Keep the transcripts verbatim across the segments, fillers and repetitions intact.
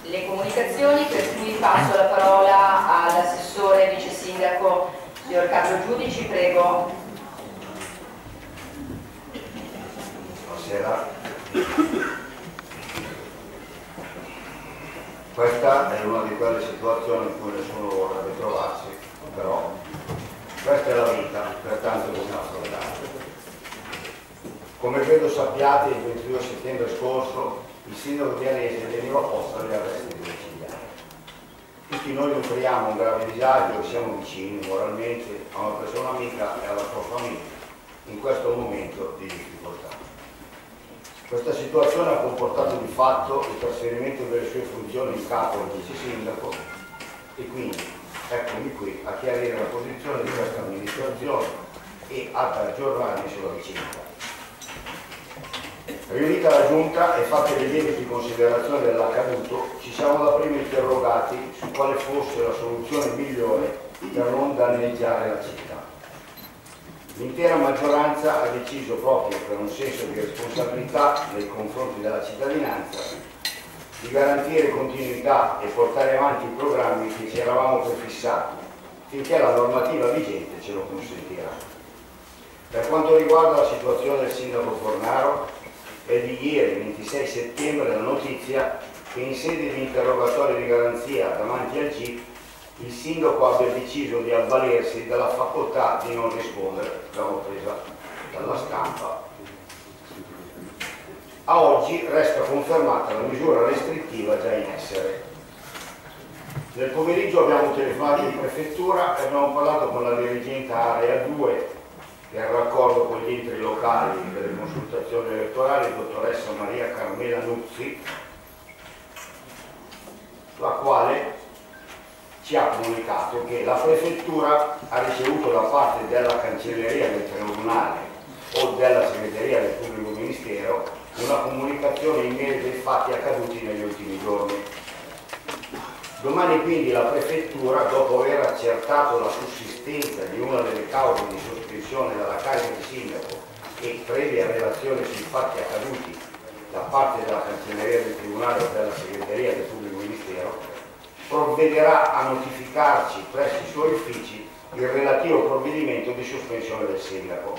le comunicazioni, per cui passo la parola all'assessore vice sindaco signor Carlo Giudici, prego. Buonasera. Questa è una di quelle situazioni in cui nessuno vorrebbe trovarsi, però questa è la vita, pertanto bisogna affrontarla. Come credo sappiate, il ventidue settembre scorso il sindaco di Arese veniva posto agli arresti domiciliari. Tutti noi nutriamo un grave disagio e siamo vicini moralmente a una persona amica e alla sua famiglia in questo momento di difficoltà. Questa situazione ha comportato di fatto il trasferimento delle sue funzioni in capo al vice sindaco e quindi eccomi qui a chiarire la posizione di questa amministrazione e ad aggiornarmi sulla vicenda. Riunita la Giunta e fatte le lieviti considerazioni dell'accaduto, ci siamo dapprima interrogati su quale fosse la soluzione migliore per non danneggiare la città. L'intera maggioranza ha deciso, proprio per un senso di responsabilità nei confronti della cittadinanza, di garantire continuità e portare avanti i programmi che ci eravamo prefissati, finché la normativa vigente ce lo consentirà. Per quanto riguarda la situazione del sindaco Fornaro, è di ieri, ventisei settembre, la notizia che in sede di interrogatorio di garanzia davanti al G I P il sindaco abbia deciso di avvalersi della facoltà di non rispondere, l'abbiamo presa dalla stampa. A oggi resta confermata la misura restrittiva già in essere. Nel pomeriggio abbiamo telefonato in prefettura e abbiamo parlato con la dirigente Area due del raccordo con gli enti locali delle consultazioni elettorali, dottoressa Maria Carmela Nuzzi, la quale ci ha comunicato che la prefettura ha ricevuto da parte della cancelleria del tribunale o della segreteria del pubblico ministero una comunicazione in merito ai fatti accaduti negli ultimi giorni. Domani quindi la prefettura, dopo aver accertato la sussistenza di una delle cause di sospensione dalla carica di sindaco e previa relazione sui fatti accaduti da parte della cancelleria del tribunale o della segreteria del pubblico ministero, provvederà a notificarci presso i suoi uffici il relativo provvedimento di sospensione del sindaco.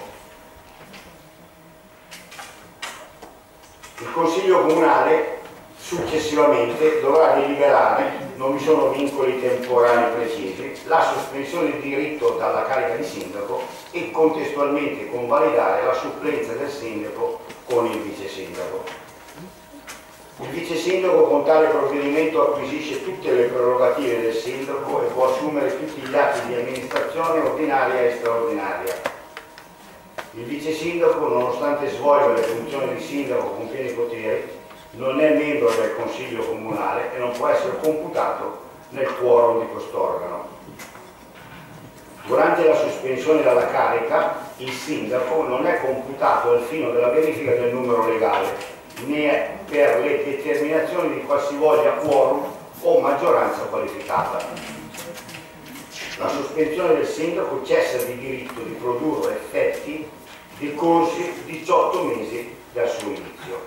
Il Consiglio Comunale successivamente dovrà deliberare, non vi sono vincoli temporali precisi, la sospensione di diritto dalla carica di sindaco e contestualmente convalidare la supplenza del sindaco con il vice sindaco. Il vice sindaco con tale provvedimento acquisisce tutte le prerogative del sindaco e può assumere tutti gli atti di amministrazione ordinaria e straordinaria. Il vice sindaco, nonostante svolga le funzioni di sindaco con pieni poteri, non è membro del Consiglio Comunale e non può essere computato nel quorum di quest'organo. Durante la sospensione dalla carica, il sindaco non è computato al fine della verifica del numero legale, né per le determinazioni di qualsivoglia quorum o maggioranza qualificata. La sospensione del sindaco cessa di diritto di produrre effetti decorsi diciotto mesi dal suo inizio.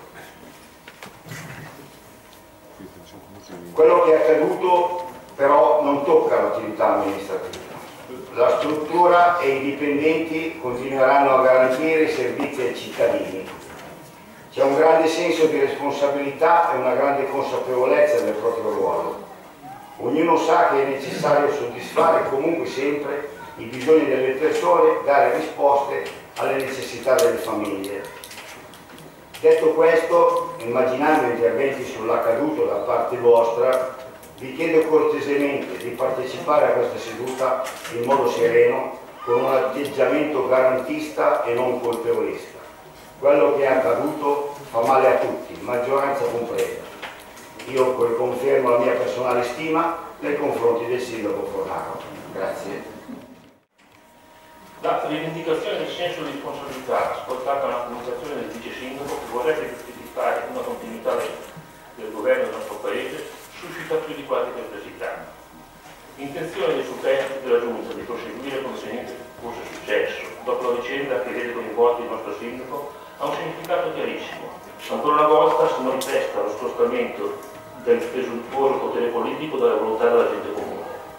Quello che è accaduto però non tocca l'attività amministrativa. La struttura e i dipendenti continueranno a garantire i servizi ai cittadini. C'è un grande senso di responsabilità e una grande consapevolezza del proprio ruolo. Ognuno sa che è necessario soddisfare comunque sempre i bisogni delle persone, dare risposte alle necessità delle famiglie. Detto questo, immaginando interventi sull'accaduto da parte vostra, vi chiedo cortesemente di partecipare a questa seduta in modo sereno, con un atteggiamento garantista e non colpevolista. Quello che è accaduto fa male a tutti, maggioranza compresa. Io confermo la mia personale stima nei confronti del sindaco Fornaro. Grazie. La rivendicazione del senso di responsabilità ascoltata nella comunicazione del vice sindaco che vorrebbe giustificare una continuità del, del governo del nostro paese suscita più di qualche perplessità. L'intenzione dei supplenti della Giunta di proseguire come se niente fosse successo dopo la vicenda che vede coinvolto il nostro sindaco ha un significato chiarissimo. Ancora una volta si manifesta lo scostamento del presuntuoso potere politico dalla volontà della gente comune.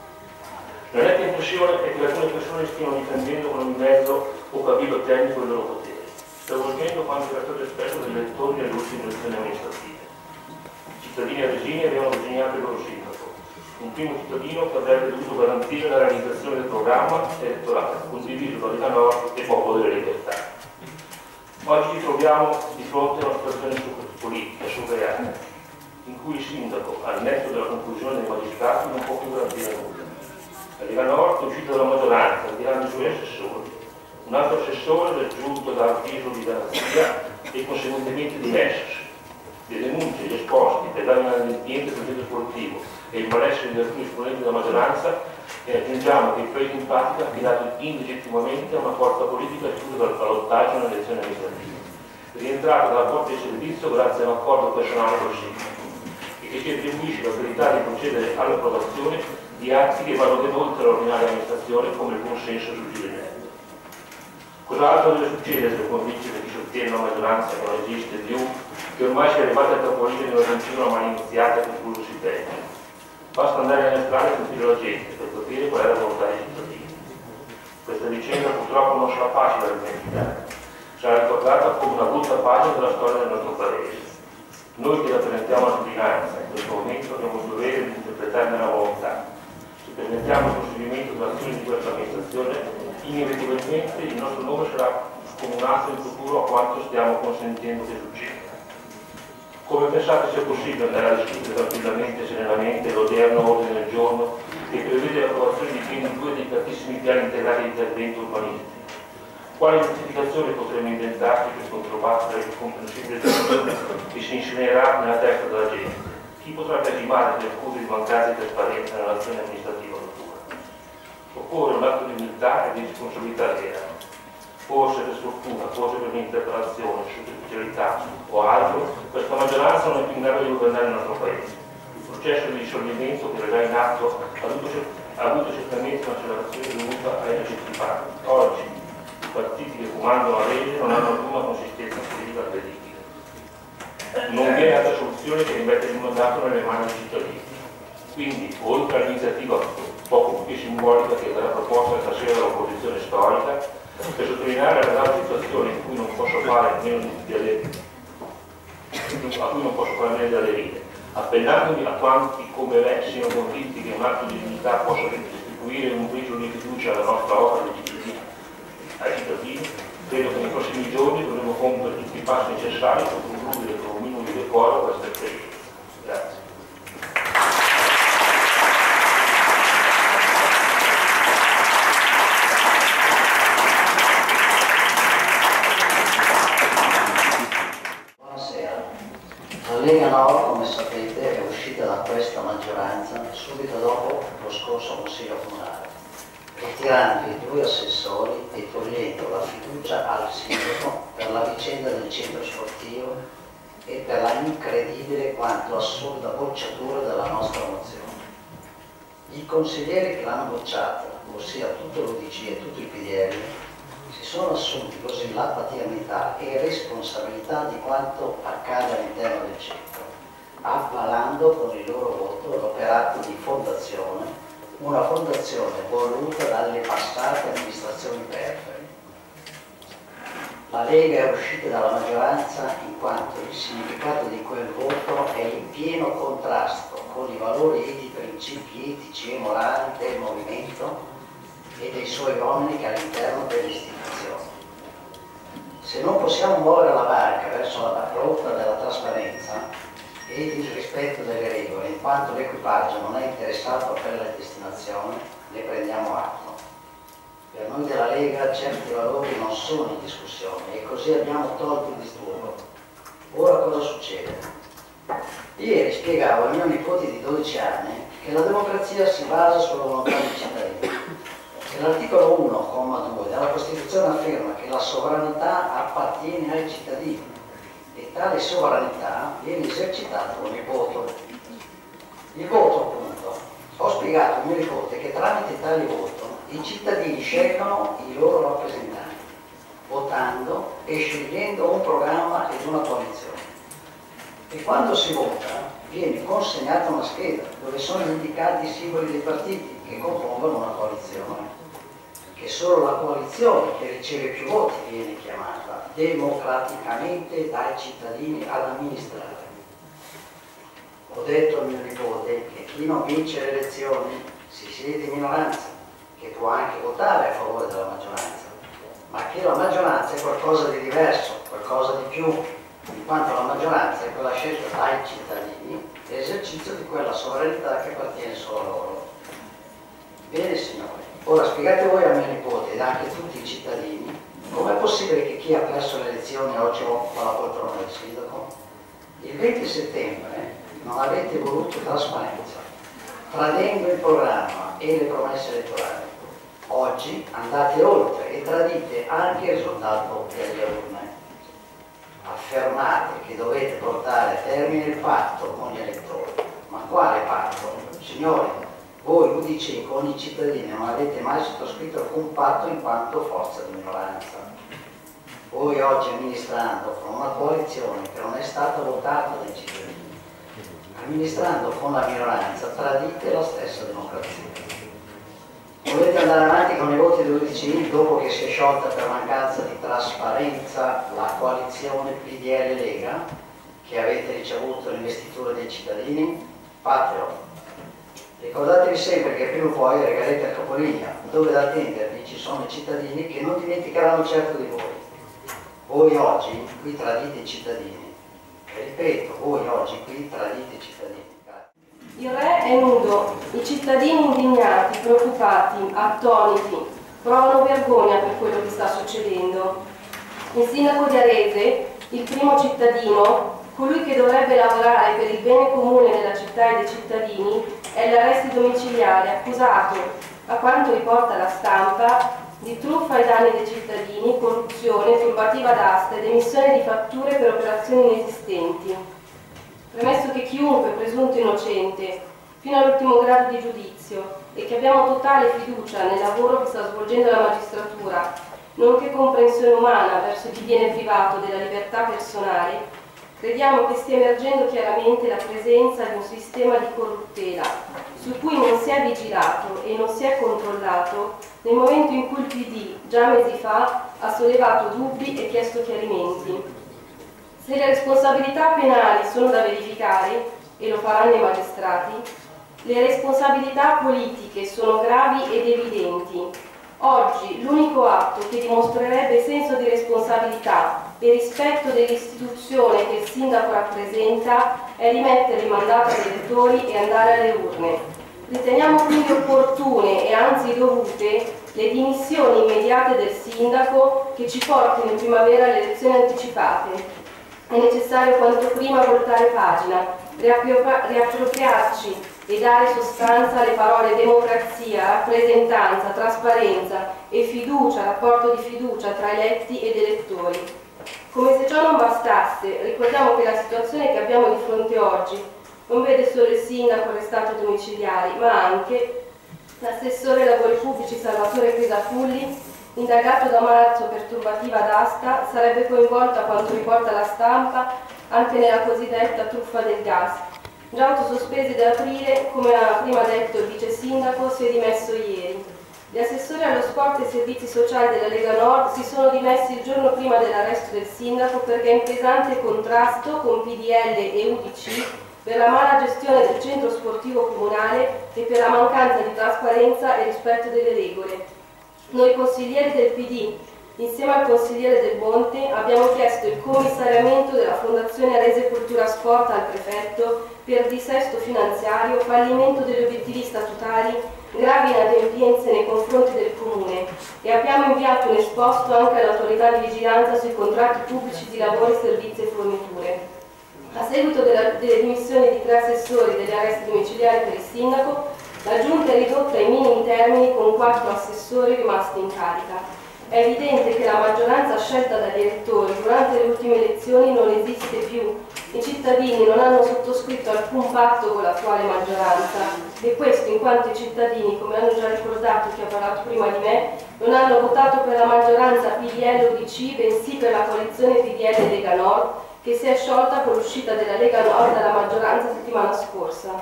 Non è che l'impressione è che alcune persone stiano difendendo con ogni mezzo o cavillo tecnico il loro potere, stravolgendo quanto era stato espresso dagli elettori nelle ultime elezioni amministrative. I cittadini aresini avevano designato il loro sindaco, un primo cittadino che avrebbe dovuto garantire la realizzazione del programma elettorale condiviso da Lega Nord e Popolo delle Libertà. Oggi ci troviamo di fronte a una situazione politica, surreale, in cui il sindaco, al netto della conclusione dei magistrati, non può più garantire nulla. La Lega Nord è uscita dalla maggioranza, tirando i suoi assessori. Un altro assessore è giunto da avviso di garanzia e conseguentemente di Nessus. Le denunce, gli esposti per dare inadempiente sul centro sportivo e il malessere di alcuni esponenti della maggioranza, e aggiungiamo che il preso in pratica ha affidato illegittimamente a una forza politica esclusa dal ballottaggio nelle elezioni amministrative, rientrata dalla porta di servizio grazie a un accordo personale col sindaco, e che si attribuisce l'autorità di procedere all'approvazione di atti che vanno oltre l'ordinaria amministrazione come il buon senso sul suggerimento. Cos'altro deve succedere per convincere chi sostiene una maggioranza che non esiste più, che ormai si è arrivata al capolinea di una continua ma iniziata con conclusi tecnici? Basta andare nelle strade e sentire la gente per capire qual è la volontà dei cittadini. Questa vicenda purtroppo non sarà facile da dimenticare, sarà ricordata come una brutta pagina della storia del nostro paese. Noi che rappresentiamo la cittadinanza in questo momento abbiamo il dovere di interpretarne la volontà. Se permettiamo il proseguimento dell'azione di questa amministrazione, inevitabilmente il nostro nome sarà scomunato in futuro a quanto stiamo consentendo che succeda. Come pensate sia possibile andare a discutere tranquillamente e serenamente l'odierno ordine del giorno che prevede l'approvazione di ben due delicatissimi piani integrati di intervento urbanistico? Quale giustificazione potremmo inventarci per controbattere il comprensibile tensione che si insinuerà nella testa della gente? Chi potrà presimare le accuse di mancanza di trasparenza nell'azione amministrativa futura? Occorre un atto di umiltà e di responsabilità vera. Forse per sfortuna, forse per un'interpretazione, superficialità o altro, questa maggioranza non è più in grado di governare il nostro Paese. Il processo di dissolvimento che verrà in atto ha avuto, ha avuto certamente un'accelerazione dovuta ai recenti fatti. Oggi i partiti che comandano la legge non hanno alcuna consistenza politica credibile. Non viene altra soluzione che rimettere il mandato nelle mani dei cittadini. Quindi, oltre all'iniziativa poco più simbolica che sarà proposta stasera dall'opposizione storica, per sottolineare la grave situazione in cui non posso fare meno di aderire, a cui non posso fare meno di aderire, appellandomi a quanti come me siano convinti che un atto di dignità possa restituire un briciolo di fiducia alla nostra opera di cittadini, ai cittadini, credo che nei prossimi giorni dovremo compiere tutti i passi necessari per concludere con un minimo di decoro questa esperienza. Grazie. La Lega Nord, come sapete, è uscita da questa maggioranza subito dopo lo scorso Consiglio Comunale, ritirando i due assessori e togliendo la fiducia al sindaco per la vicenda del centro sportivo e per la incredibile quanto assurda bocciatura della nostra mozione. I consiglieri che l'hanno bocciata, ossia tutto l'U D C e tutto il P D L, si sono assunti così la paternità e responsabilità di quanto accade all'interno del centro, avvalando con il loro voto l'operato di fondazione, una fondazione voluta dalle passate amministrazioni perfere. La Lega è uscita dalla maggioranza in quanto il significato di quel voto è in pieno contrasto con i valori e i principi etici e morali del movimento e dei suoi uomini che all'interno delle istituzioni. Se non possiamo muovere la barca verso la rotta della trasparenza e il rispetto delle regole, in quanto l'equipaggio non è interessato a quella destinazione, ne prendiamo atto. Per noi della Lega certi valori non sono in discussione e così abbiamo tolto il disturbo. Ora cosa succede? Ieri spiegavo ai miei nipoti di dodici anni che la democrazia si basa sulla volontà dei cittadini. L'articolo uno, comma due della Costituzione afferma che la sovranità appartiene ai cittadini e tale sovranità viene esercitata con il voto. Il voto, appunto, ho spiegato al mio nipote che tramite tale voto i cittadini scelgono i loro rappresentanti, votando e scegliendo un programma ed una coalizione. E quando si vota viene consegnata una scheda dove sono indicati i simboli dei partiti che compongono una coalizione, che solo la coalizione che riceve più voti viene chiamata democraticamente dai cittadini ad amministrare. Ho detto al mio nipote che chi non vince le elezioni si siede in minoranza, che può anche votare a favore della maggioranza, ma che la maggioranza è qualcosa di diverso, qualcosa di più, in quanto la maggioranza è quella scelta dai cittadini, l'esercizio di quella sovranità che appartiene solo a loro. Bene signori, ora spiegate voi a mio nipote ed anche a tutti i cittadini com'è possibile che chi ha perso le elezioni oggi occupa la poltrona del sindaco? Il venti settembre non avete voluto trasparenza, tradendo il programma e le promesse elettorali. Oggi andate oltre e tradite anche il risultato delle urne. Affermate che dovete portare a termine il patto con gli elettori. Ma quale patto? Signori, voi U D C con i cittadini non avete mai sottoscritto alcun patto in quanto forza di minoranza. Voi oggi amministrando con una coalizione che non è stata votata dai cittadini, amministrando con la minoranza, tradite la stessa democrazia. Volete andare avanti con i voti dell'U D C dopo che si è sciolta per mancanza di trasparenza la coalizione P D L Lega, che avete ricevuto l'investitura dei cittadini? Fatelo. Ricordatevi sempre che prima o poi regalerete a capolinea, dove da attendervi ci sono i cittadini che non dimenticheranno certo di voi. Voi oggi qui tradite i cittadini. E ripeto, voi oggi qui tradite i cittadini. Il re è nudo, i cittadini indignati, preoccupati, attoniti, provano vergogna per quello che sta succedendo. Il sindaco di Arese, il primo cittadino, colui che dovrebbe lavorare per il bene comune della città e dei cittadini, è l'arresto domiciliare accusato, a quanto riporta la stampa, di truffa ai danni dei cittadini, corruzione, turbativa d'asta ed emissione di fatture per operazioni inesistenti. Premesso che chiunque presunto innocente, fino all'ultimo grado di giudizio, e che abbiamo totale fiducia nel lavoro che sta svolgendo la magistratura, nonché comprensione umana verso chi viene privato della libertà personale, crediamo che stia emergendo chiaramente la presenza di un sistema di corruttela su cui non si è vigilato e non si è controllato nel momento in cui il P D, già mesi fa, ha sollevato dubbi e chiesto chiarimenti. Se le responsabilità penali sono da verificare, e lo faranno i magistrati, le responsabilità politiche sono gravi ed evidenti. Oggi l'unico atto che dimostrerebbe senso di responsabilità e rispetto dell'istituzione che il sindaco rappresenta è rimettere il mandato agli elettori e andare alle urne. Riteniamo quindi opportune e anzi dovute le dimissioni immediate del sindaco che ci portino in primavera alle elezioni anticipate. È necessario quanto prima voltare pagina, riappropriarci e dare sostanza alle parole democrazia, rappresentanza, trasparenza e fiducia, rapporto di fiducia tra eletti ed elettori. Come se ciò non bastasse, ricordiamo che la situazione che abbiamo di fronte oggi non vede solo il sindaco arrestato domiciliari, ma anche l'assessore ai lavori pubblici Salvatore Crisafulli, indagato da marzo per turbativa d'asta, sarebbe coinvolto, a quanto riporta la stampa, anche nella cosiddetta truffa del gas. Già autosospesi da aprile, come ha prima detto il vice sindaco, si è dimesso ieri. Gli assessori allo sport e ai servizi sociali della Lega Nord si sono dimessi il giorno prima dell'arresto del sindaco perché è in pesante contrasto con P D L e U D C per la mala gestione del centro sportivo comunale e per la mancanza di trasparenza e rispetto delle regole. Noi consiglieri del P D, insieme al consigliere Del Monte, abbiamo chiesto il commissariamento della Fondazione Arese Cultura Sport al prefetto per dissesto finanziario, fallimento degli obiettivi statutari, gravi inadempienze nei confronti del Comune e abbiamo inviato un esposto anche all'autorità di vigilanza sui contratti pubblici di lavori, servizi e forniture. A seguito della, delle dimissioni di tre assessori e degli arresti domiciliari per il sindaco, la Giunta è ridotta ai minimi termini con quattro assessori rimasti in carica. È evidente che la maggioranza scelta dagli elettori durante le ultime elezioni non esiste più. I cittadini non hanno sottoscritto alcun patto con l'attuale maggioranza e questo in quanto i cittadini, come hanno già ricordato chi ha parlato prima di me, non hanno votato per la maggioranza P D L U D C, bensì per la coalizione P D L Lega Nord, che che si è sciolta con l'uscita della Lega Nord dalla maggioranza settimana scorsa.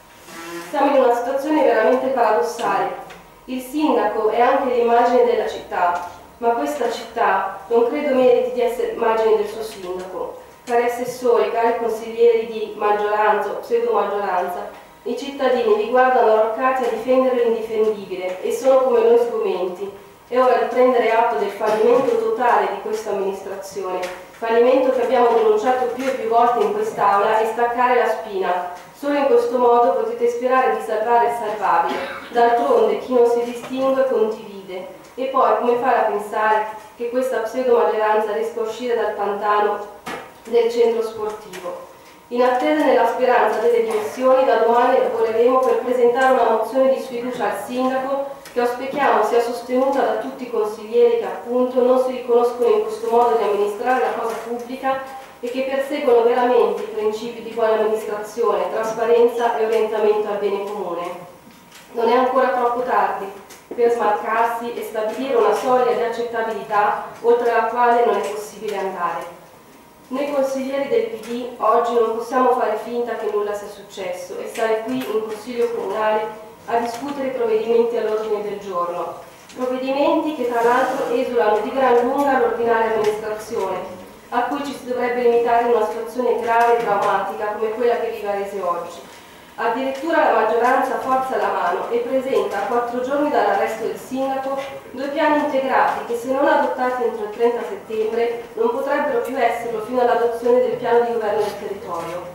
Siamo in una situazione veramente paradossale. Il sindaco è anche l'immagine della città, ma questa città non credo meriti di essere immagine del suo sindaco. Cari assessori, cari consiglieri di maggioranza o pseudo-maggioranza, i cittadini vi guardano arroccati a difendere l'indifendibile e sono come noi sgomenti. È ora di prendere atto del fallimento totale di questa amministrazione, fallimento che abbiamo denunciato più e più volte in quest'Aula, e staccare la spina. Solo in questo modo potete sperare di salvare il salvabile. D'altronde chi non si distingue condivide. E poi come fare a pensare che questa pseudo-maggioranza riesca a uscire dal pantano del centro sportivo? In attesa e nella speranza delle dimissioni, da domani lavoreremo per presentare una mozione di sfiducia al sindaco che auspichiamo sia sostenuta da tutti i consiglieri che appunto non si riconoscono in questo modo di amministrare la cosa pubblica e che perseguono veramente i principi di buona amministrazione, trasparenza e orientamento al bene comune. Non è ancora troppo tardi per smarcarsi e stabilire una soglia di accettabilità oltre la quale non è possibile andare. Noi consiglieri del P D oggi non possiamo fare finta che nulla sia successo e stare qui in Consiglio Comunale a discutere i provvedimenti all'ordine del giorno. Provvedimenti che tra l'altro esulano di gran lunga l'ordinaria amministrazione, a cui ci si dovrebbe limitare in una situazione grave e drammatica come quella che vive Arese oggi. Addirittura la maggioranza forza la mano e presenta a quattro giorni dall'arresto del sindaco due piani integrati che, se non adottati entro il trenta settembre, non potrebbero più esserlo fino all'adozione del piano di governo del territorio.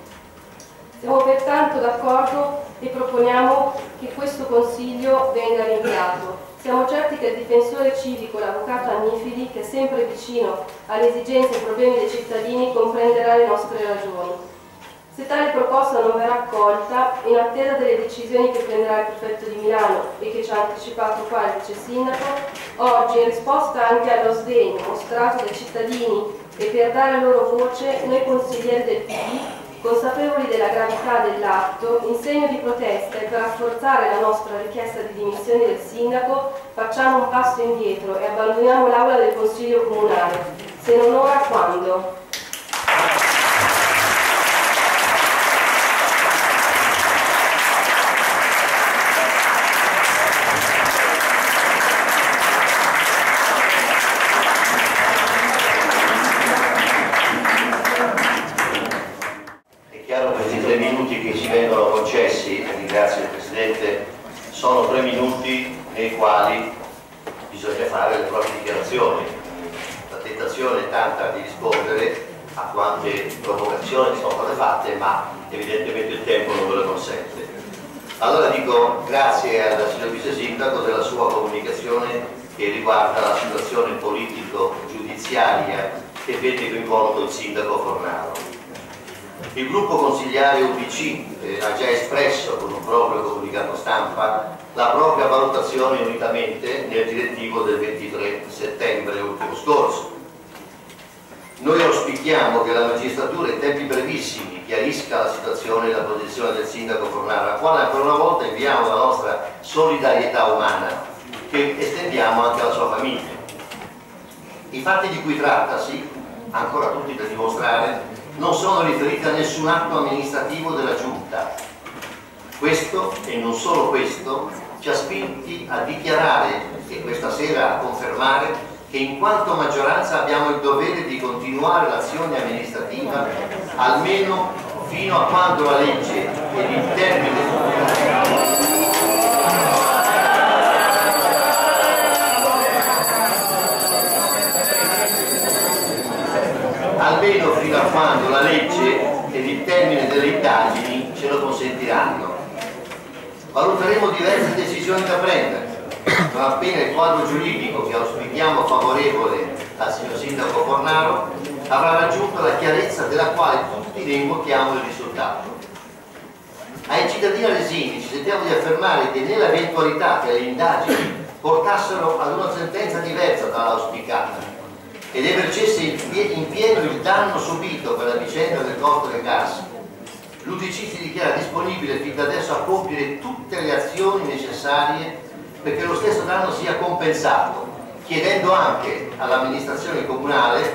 Siamo pertanto d'accordo e proponiamo che questo Consiglio venga rinviato. Siamo certi che il difensore civico, l'avvocato Annifili, che è sempre vicino alle esigenze e problemi dei cittadini, comprenderà le nostre ragioni. Se tale proposta non verrà accolta, in attesa delle decisioni che prenderà il prefetto di Milano e che ci ha anticipato qua il vice sindaco, oggi, in risposta anche allo sdegno mostrato dai cittadini e per dare loro voce, noi consiglieri del P D, consapevoli della gravità dell'atto, in segno di protesta e per rafforzare la nostra richiesta di dimissioni del sindaco, facciamo un passo indietro e abbandoniamo l'aula del Consiglio Comunale. Se non ora, quando? Ringrazio il Presidente, sono tre minuti nei quali bisogna fare le proprie dichiarazioni. La tentazione è tanta di rispondere a quante provocazioni sono state fatte, ma evidentemente il tempo non ve lo consente. Allora dico grazie al signor Vice Sindaco della sua comunicazione che riguarda la situazione politico-giudiziaria che vede coinvolto il Sindaco Fornaro. Il gruppo consigliare U D C eh, ha già espresso con un proprio comunicato stampa la propria valutazione unitamente nel direttivo del ventitré settembre ultimo scorso. Noi auspichiamo che la magistratura in tempi brevissimi chiarisca la situazione e la posizione del sindaco Fornaro, al quale ancora una volta inviamo la nostra solidarietà umana che estendiamo anche alla sua famiglia. I fatti di cui trattasi, ancora tutti da dimostrare, non sono riferiti a nessun atto amministrativo della Giunta. Questo, e non solo questo, ci ha spinti a dichiarare e questa sera a confermare che in quanto maggioranza abbiamo il dovere di continuare l'azione amministrativa almeno fino a quando la legge ed il termine almeno fino a quando la legge ed il termine delle indagini ce lo consentiranno. Valuteremo diverse decisioni da prendere, non appena il quadro giuridico che auspichiamo favorevole al signor Sindaco Fornaro avrà raggiunto la chiarezza della quale tutti ne invochiamo il risultato. Ai cittadini aresini ci sentiamo di affermare che nell'eventualità che le indagini portassero ad una sentenza diversa dall'auspicata ed emergesse in pieno il danno subito per la vicenda del costo del gas, l'U D C si dichiara disponibile fin da adesso a compiere tutte le azioni necessarie perché lo stesso danno sia compensato, chiedendo anche all'amministrazione comunale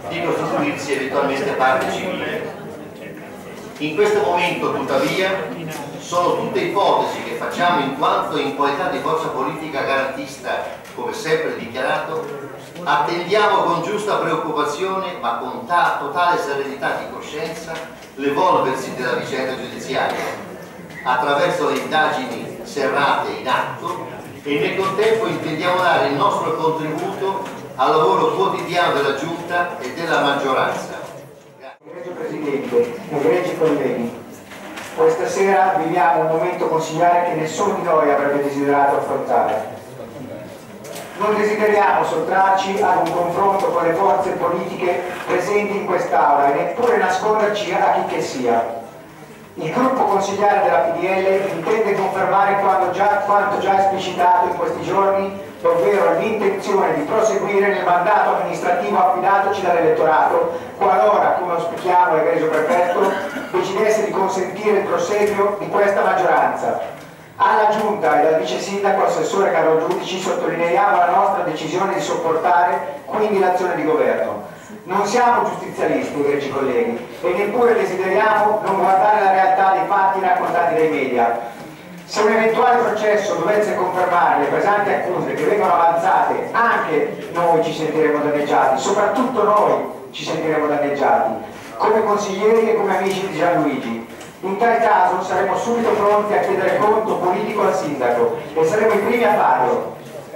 di costituirsi eventualmente parte civile. In questo momento, tuttavia, sono tutte ipotesi che facciamo in quanto in qualità di forza politica garantista, come sempre dichiarato, attendiamo con giusta preoccupazione, ma con totale serenità di coscienza, l'evolversi della vicenda giudiziaria, attraverso le indagini serrate in atto, e nel contempo intendiamo dare il nostro contributo al lavoro quotidiano della Giunta e della maggioranza. Egregio Presidente, egregi colleghi, questa sera viviamo un momento consigliare che nessuno di noi avrebbe desiderato affrontare. Non desideriamo sottrarci ad un confronto con le forze politiche presenti in quest'Aula e neppure nasconderci a chi che sia. Il gruppo consigliare della P D L intende confermare quanto già, quanto già esplicitato in questi giorni, ovvero l'intenzione di proseguire nel mandato amministrativo affidatoci dall'elettorato, qualora, come auspichiamo egregio prefetto, decidesse di consentire il proseguio di questa maggioranza. Alla Giunta e al Vice Sindaco Assessore Carlo Giudici sottolineiamo la nostra decisione di sopportare quindi l'azione di governo. Non siamo giustizialisti, egregi colleghi, e neppure desideriamo non guardare la realtà dei fatti raccontati dai media. Se un eventuale processo dovesse confermare le pesanti accuse che vengono avanzate, anche noi ci sentiremo danneggiati, soprattutto noi ci sentiremo danneggiati, come consiglieri e come amici di Gianluigi. In tal caso saremo subito pronti a chiedere conto politico al sindaco e saremo i primi a farlo.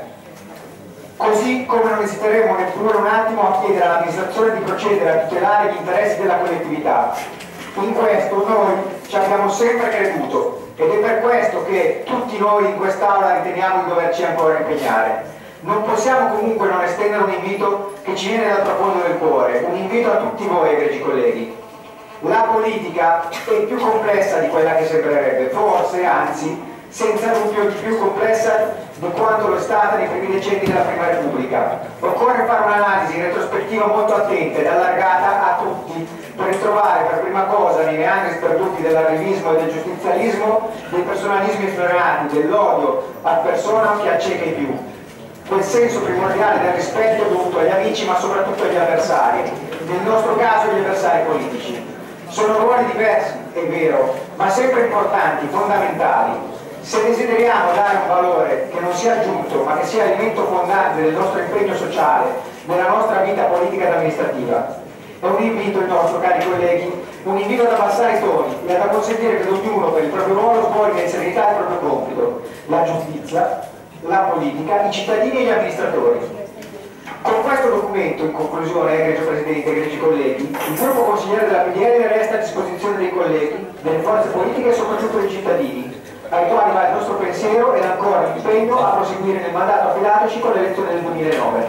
Così come non esiteremo neppure un attimo a chiedere all'amministrazione di procedere a tutelare gli interessi della collettività. In questo noi ci abbiamo sempre creduto ed è per questo che tutti noi in quest'Aula riteniamo di doverci ancora impegnare. Non possiamo comunque non estendere un invito che ci viene dal profondo del cuore, un invito a tutti voi, egregi colleghi. La politica è più complessa di quella che sembrerebbe, forse, anzi, senza dubbio di più complessa di quanto lo è stata nei primi decenni della Prima Repubblica. Occorre fare un'analisi in retrospettiva molto attenta ed allargata a tutti per ritrovare per prima cosa nei meandri sperduti dell'arrivismo e del giustizialismo dei personalismi frenati, dell'odio a persona che acceca i più. Quel senso primordiale del rispetto dovuto agli amici ma soprattutto agli avversari, nel nostro caso gli avversari politici. Sono ruoli diversi, è vero, ma sempre importanti, fondamentali. Se desideriamo dare un valore che non sia aggiunto, ma che sia elemento fondante del nostro impegno sociale, della nostra vita politica ed amministrativa, è un invito il nostro, cari colleghi, un invito ad abbassare i toni e ad consentire che ognuno per il proprio ruolo svolga in serenità il proprio compito, la giustizia, la politica, i cittadini e gli amministratori. Con questo documento, in conclusione, egregio Presidente, egregi colleghi, il gruppo consigliere della P D L resta a disposizione dei colleghi, delle forze politiche e soprattutto dei cittadini, ai quali va il nostro pensiero ed ancora l'impegno a proseguire nel mandato affidatoci con l'elezione del duemilanove.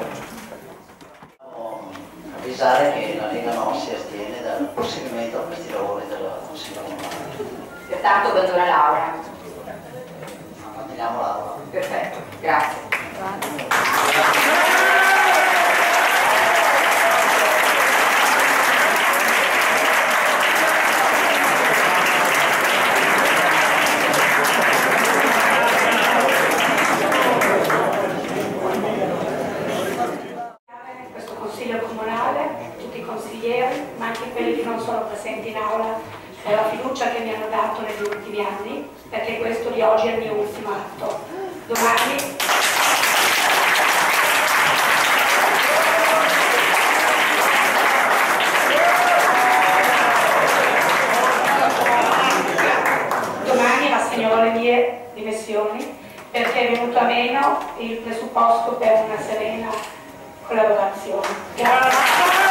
Avvisare che la Lega non si astiene dal proseguimento a questi lavori del Consiglio Comunale. Pertanto abbandona l'aula. Manteniamo l'aula. Perfetto, grazie. Ma anche quelli che non sono presenti in aula, per la fiducia che mi hanno dato negli ultimi anni, perché questo di oggi è il mio ultimo atto. Domani domani rassegnerò le mie dimissioni perché è venuto a meno il presupposto per una serena collaborazione. Grazie.